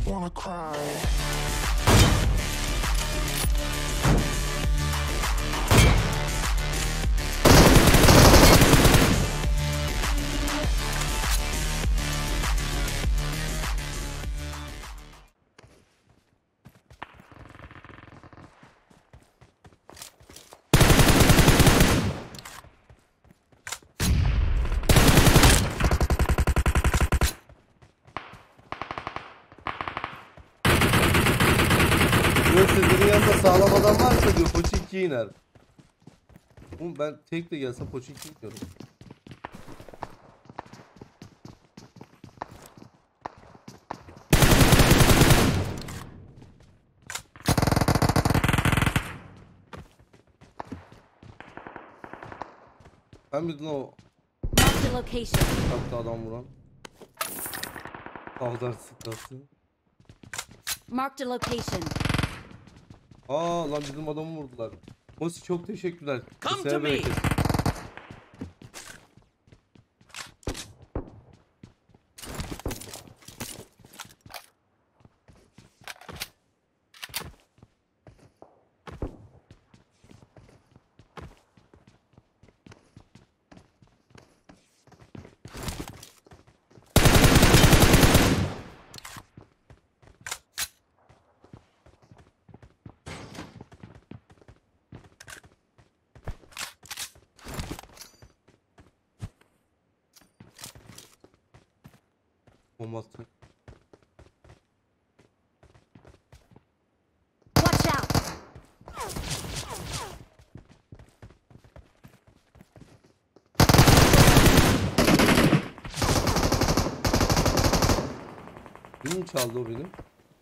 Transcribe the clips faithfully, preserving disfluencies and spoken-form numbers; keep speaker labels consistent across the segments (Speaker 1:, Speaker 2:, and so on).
Speaker 1: wanna cry.
Speaker 2: Sizlerin yanında sağlam adam varsa diyor Pochinki'ye iner. Oğlum ben tek de gelsem Pochinki iniyorum. Ben bir de o hatta adam vuran Ağdar sıkası.
Speaker 3: Marked a location.
Speaker 2: Aa lan bizim adamı vurdular. Mosi çok teşekkürler.
Speaker 4: Come
Speaker 2: Keseye
Speaker 4: to me.
Speaker 2: bereket. Olmazsa.
Speaker 3: Watch out.
Speaker 2: Kim çaldı o benim?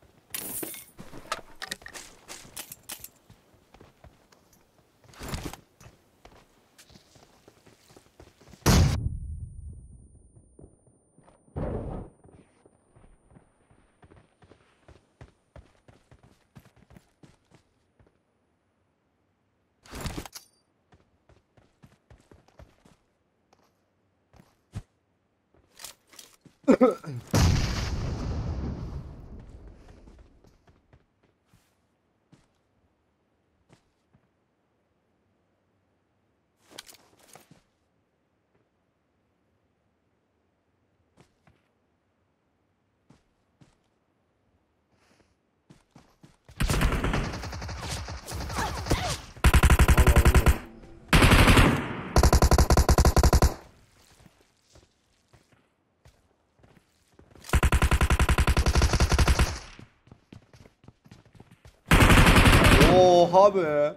Speaker 2: Oha be.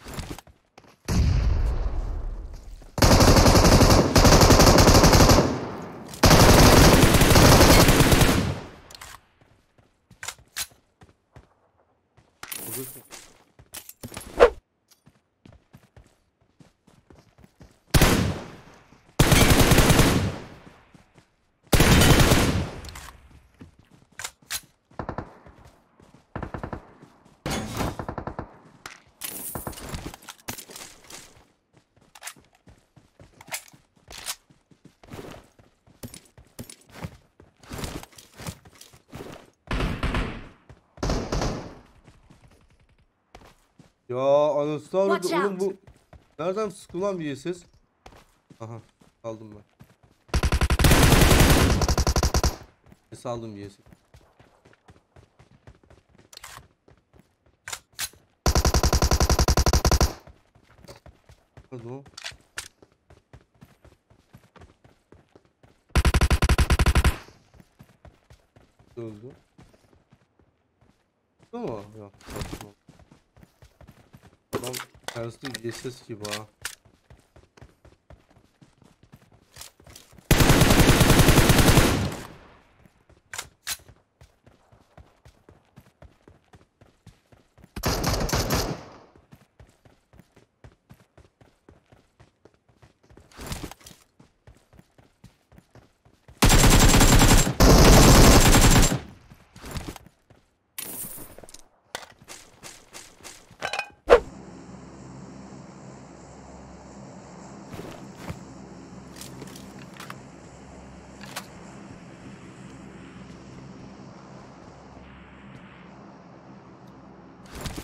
Speaker 2: Ya anasını avradı
Speaker 3: Watch
Speaker 2: oğlum
Speaker 3: out.
Speaker 2: bu. Nereden sıkı lan bir ses? Aha aldım ben. Ses aldım bir ses. Hadi o. Öldü. Değil mi? Yok. Saçma. Adam tersi bir ses gibi ha.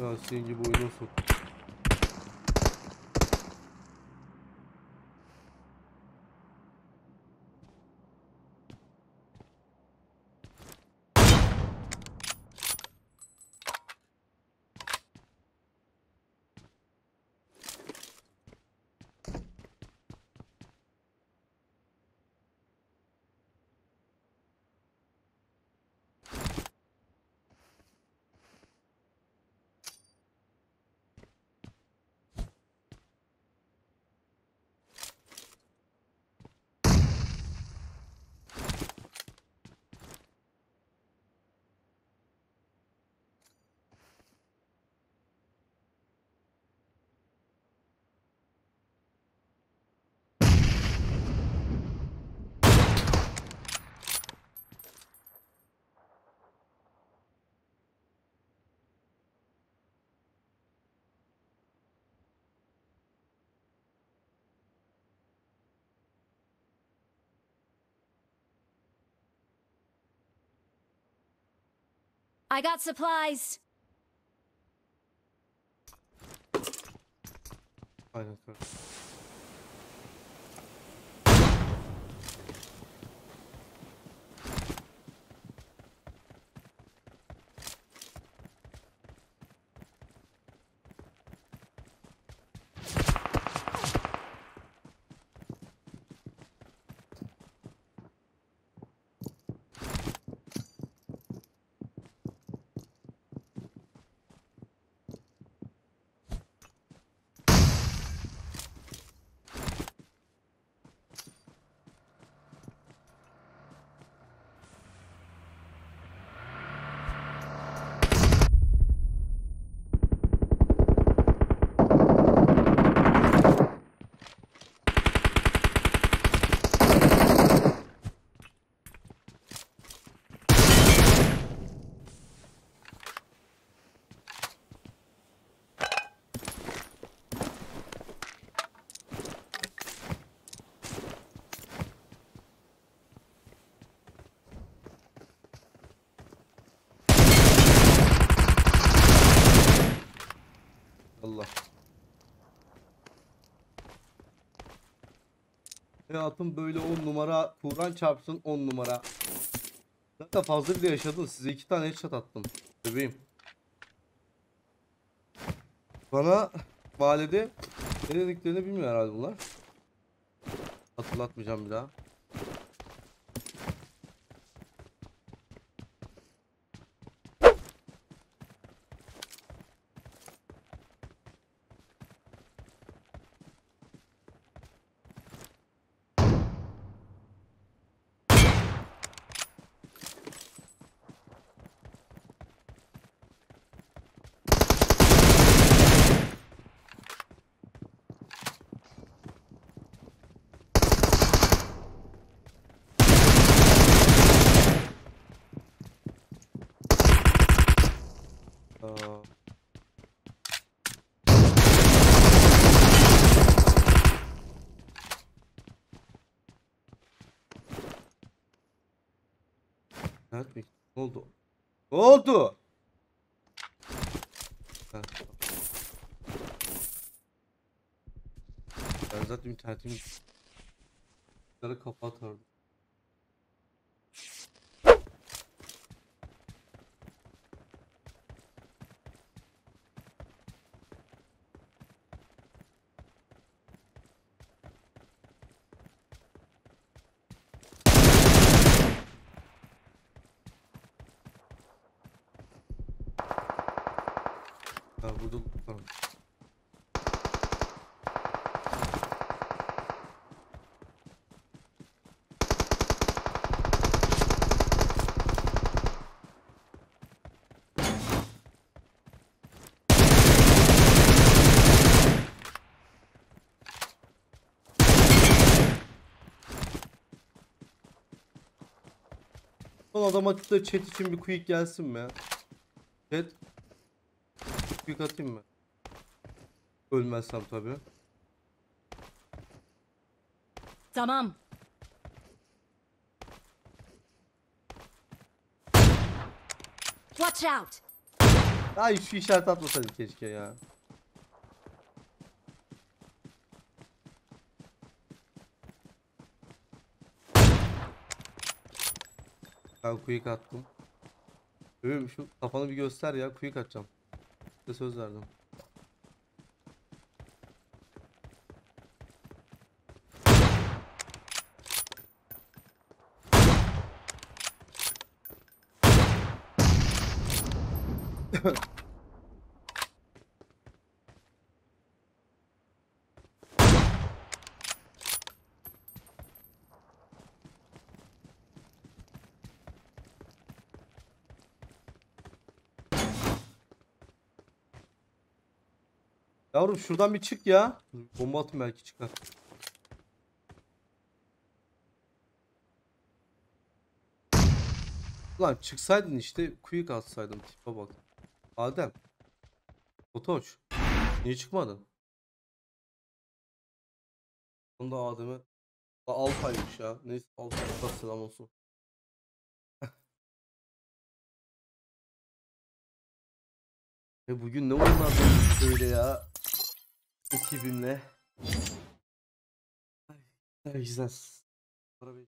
Speaker 2: Ya senin gibi oyuna sok.
Speaker 3: I got supplies.
Speaker 2: Aynen kanka. Allah. Hayatım böyle on numara. Kur'an çarpsın on numara. Zaten fazla bile yaşadın. Size iki tane headshot attım. Bebeğim. Bana valide ne dediklerini bilmiyor herhalde bunlar. Hatırlatmayacağım bir daha. Aa. Evet mi? Ne oldu? Ne oldu? Ha. Ben zaten internetimi kapatardım. Ha, burada tamam. Son adam açıkta chat için bir quick gelsin mi? Chat. Quick atayım mı? Ölmezsem tabii.
Speaker 3: Tamam. Watch out.
Speaker 2: Ay şu işaret atmasaydım keşke ya. Ben quick attım. Bebeğim şu kafanı bir göster ya, quick atacağım. Size söz verdim. Yavrum şuradan bir çık ya. Bomba atın belki çıkar. Lan çıksaydın işte, quick atsaydım, tipe bak. Adem. Otoç. Niye çıkmadın? Onda Adem'e Altay'mış ya. Neyse, Altay'a selam olsun. E bugün ne oyunlar böyle ya? Ekibimle. Ay, güzel.